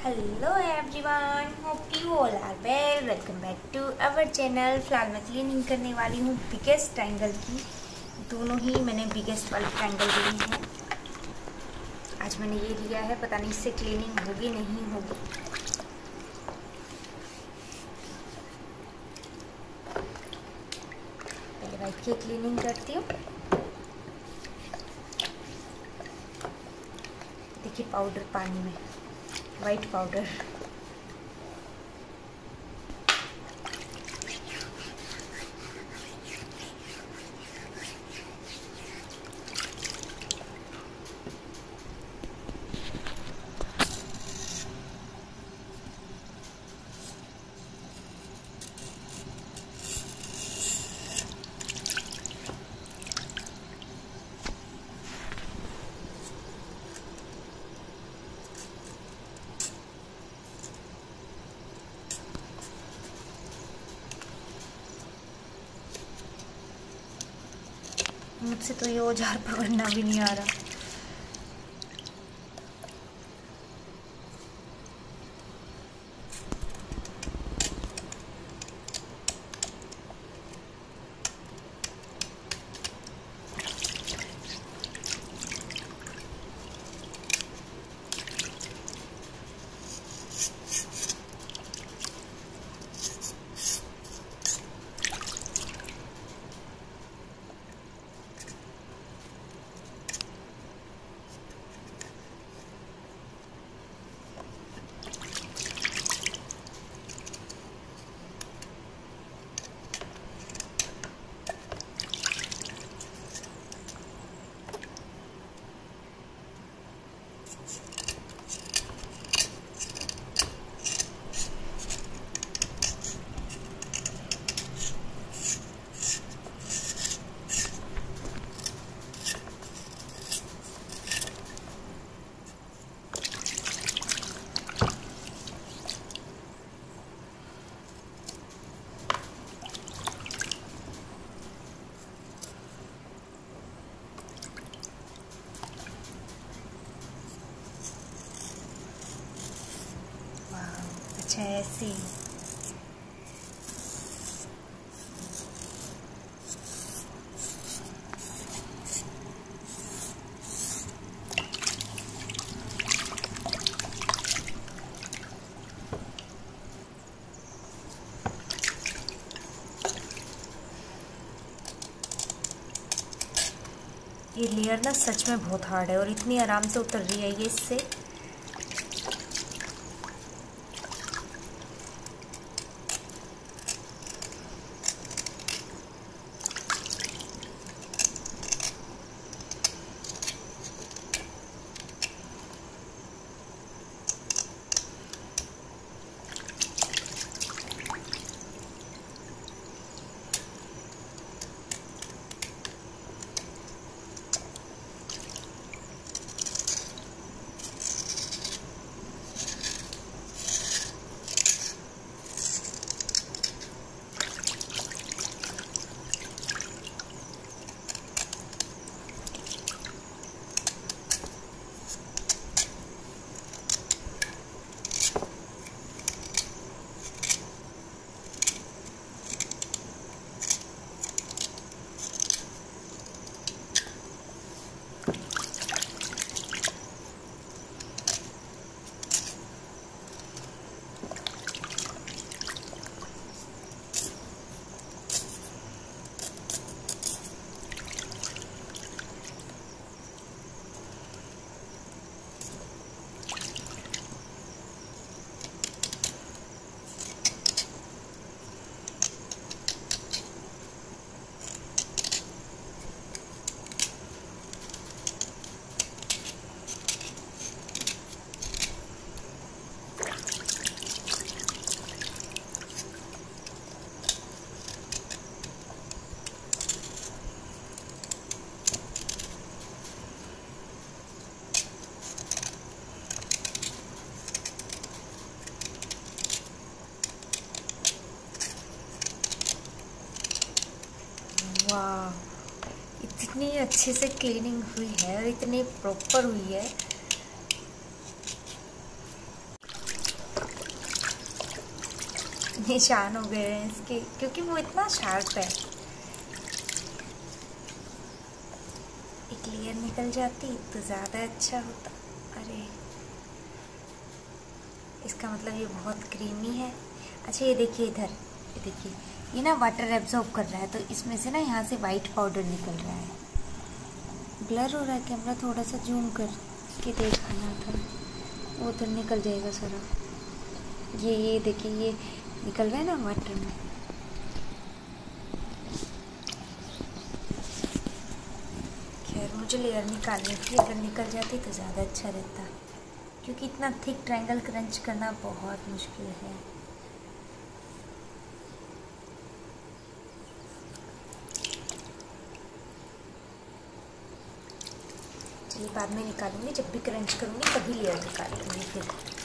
Hello everyone, hope you all are well. Welcome back to our channel. फिलहाल मैं cleaning करने वाली हूँ बिगेस्ट ट्रायंगल की। दोनों ही मैंने बिगेस्ट वाली ट्रायंगल ली है। आज मैंने ये लिया है, पता नहीं इससे क्लीनिंग होगी नहीं होगी। पहले वाइट की क्लीनिंग करती हूँ। देखिए पाउडर पानी में, वाइट पाउडर। मुझसे तो ये औजार पकड़ना भी नहीं आ रहा। अच्छा ऐसे ये लेयर ना सच में बहुत हार्ड है और इतनी आराम से उतर रही है ये इससे। वाह, इतनी अच्छे से क्लीनिंग हुई है और इतनी प्रॉपर हुई है। निशान हो गए हैं इसके, क्योंकि वो इतना शार्प है। एक लेयर निकल जाती तो ज़्यादा अच्छा होता। अरे इसका मतलब ये बहुत क्रीमी है। अच्छा ये देखिए इधर, ये देखिए ये ना वाटर एब्जॉर्ब कर रहा है, तो इसमें से ना यहाँ से वाइट पाउडर निकल रहा है। ब्लर हो रहा है कैमरा, थोड़ा सा जूम कर के दिखाना था, वो उधर निकल जाएगा सारा। ये देखिए ये निकल रहा है ना वाटर में। खैर मुझे लेयर निकालनी थी, अगर निकल जाती तो ज़्यादा अच्छा रहता, क्योंकि इतना थिक ट्रायंगल क्रंच करना बहुत मुश्किल है। चलिए बाद में निकालूंगी, जब भी क्रंच करूँगी तभी लेयर निकाल लूँगी। फिर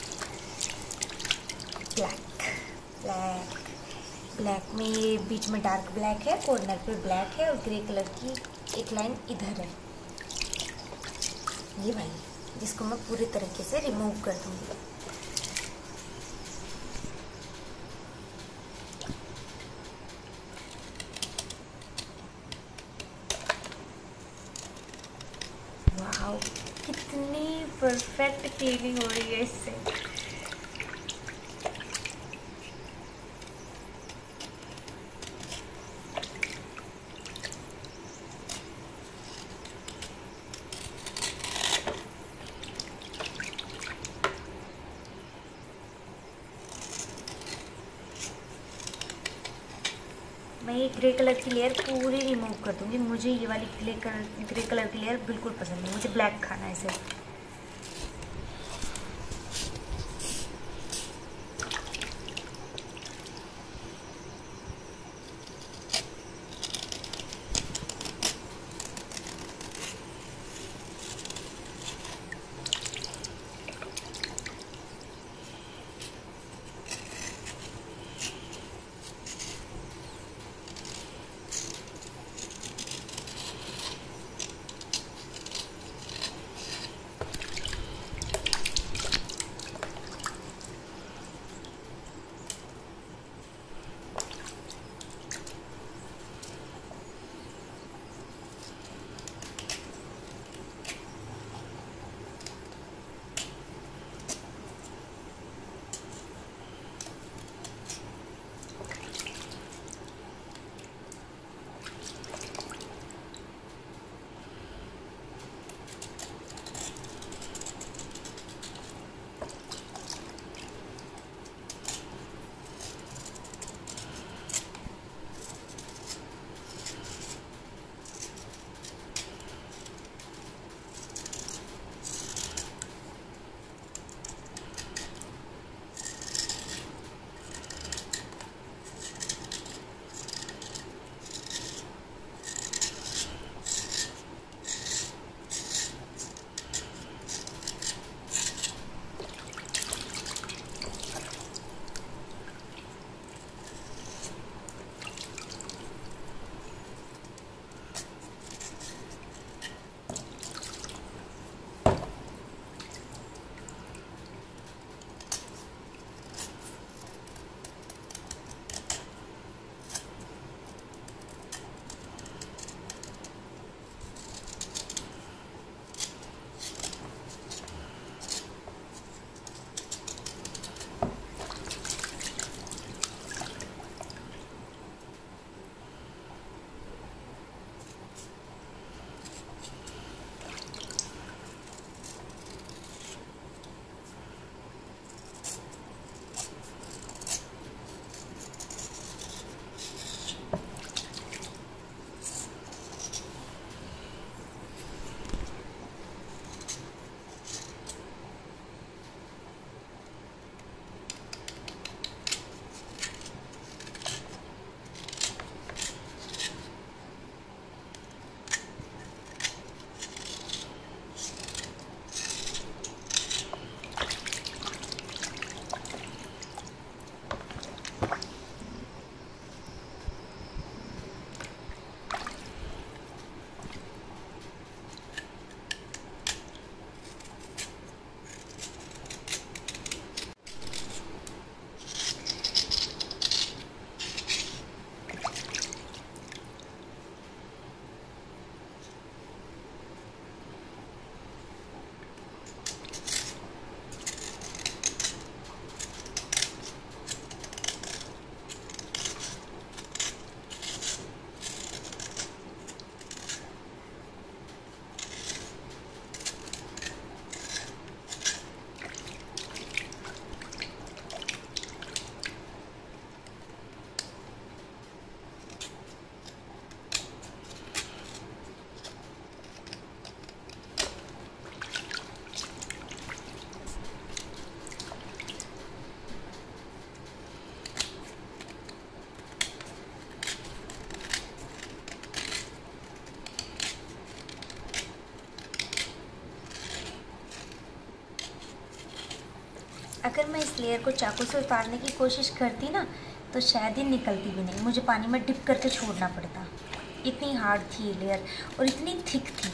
ब्लैक में बीच में डार्क ब्लैक है, कॉर्नर पे ब्लैक है और ग्रे कलर की एक लाइन इधर है, ये वाली, जिसको मैं पूरी तरीके से रिमूव कर दूँगी। वाओ कितनी परफेक्ट क्लीनिंग हो रही है इससे। मैं ये ग्रे कलर की लेयर पूरी रिमूव कर दूँगी। मुझे ये वाली ग्रे कलर की लेयर बिल्कुल पसंद नहीं, मुझे ब्लैक खाना है इसे। अगर मैं इस लेयर को चाकू से उतारने की कोशिश करती ना तो शायद ही निकलती भी नहीं, मुझे पानी में डिप करके छोड़ना पड़ता। इतनी हार्ड थी ये लेयर और इतनी थिक थी।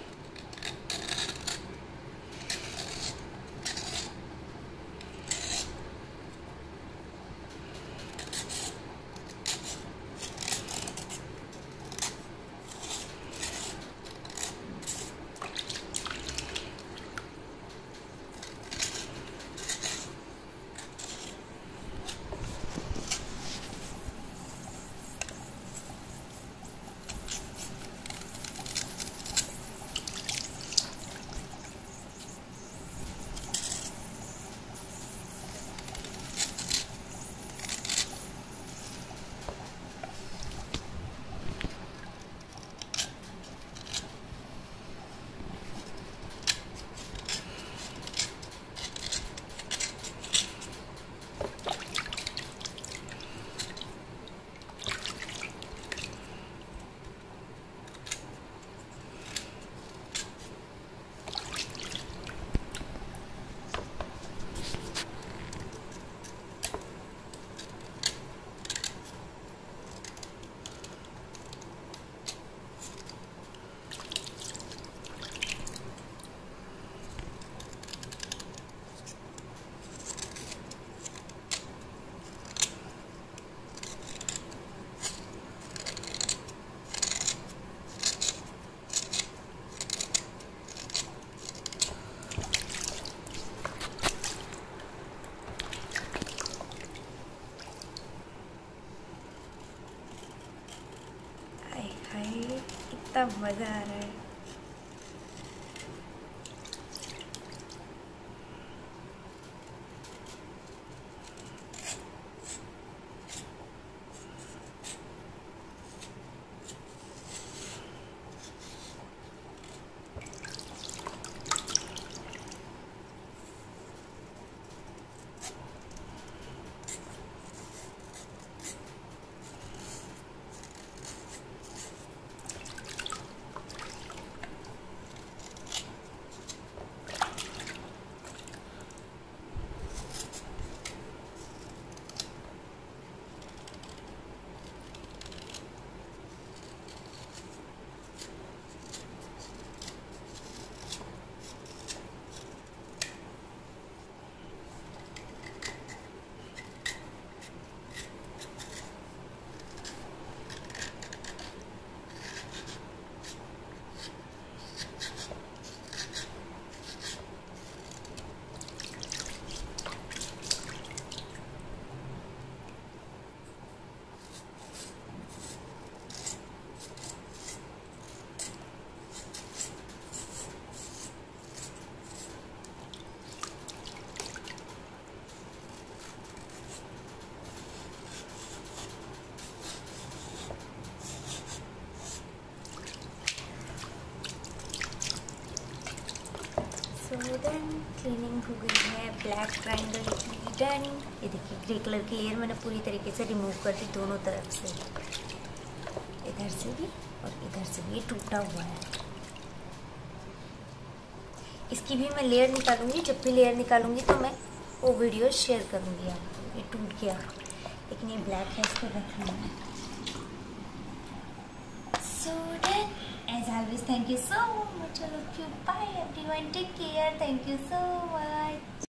कितना मज़ा आ रहा है। सो देन क्लीनिंग हो गई है। Black triangle done. ये देखिए ग्रे कलर की लेयर मैंने पूरी तरीके से रिमूव कर दी दोनों तरफ से, इधर से भी और इधर से भी। ये टूटा हुआ है, इसकी भी मैं लेयर निकालूंगी। जब भी लेयर निकालूंगी तो मैं वो वीडियो शेयर करूंगी आपको। ये टूट गया लेकिन ये ब्लैक है, इसको रख लेना है। So then, as always, thank you so much all of you. Bye everyone. Take care. Thank you so much.